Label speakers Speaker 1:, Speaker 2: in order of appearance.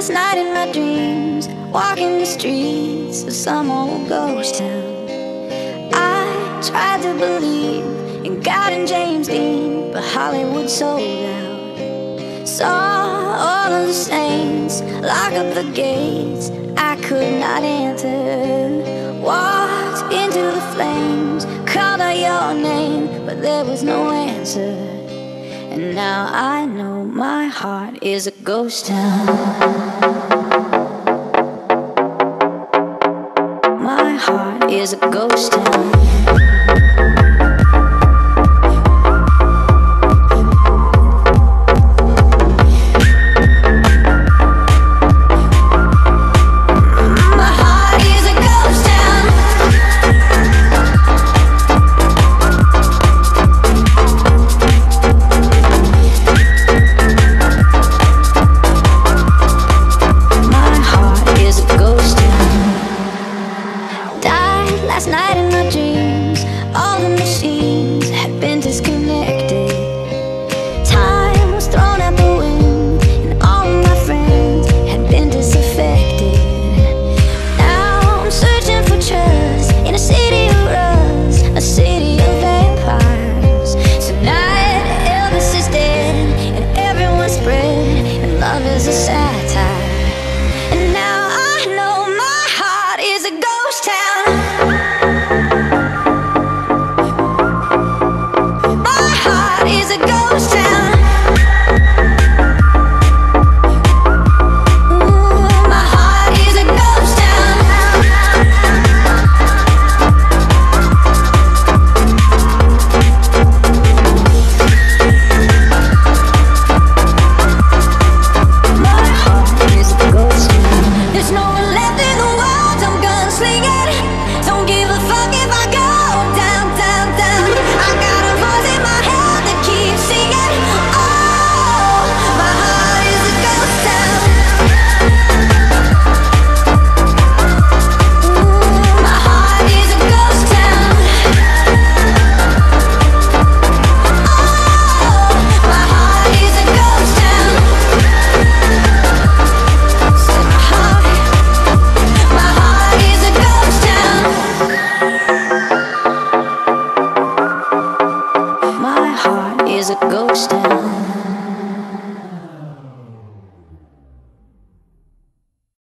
Speaker 1: last night in my dreams, walking the streets of some old ghost town. I tried to believe in God and James Dean, but Hollywood sold out. Saw all of the saints lock up the gates I could not enter. Walked into the flames, called out your name, but there was no answer. And now I know my heart is a ghost town. My heart is a ghost town.